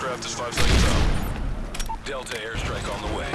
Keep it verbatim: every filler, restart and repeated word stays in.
aircraft is five seconds out. Delta airstrike on the way.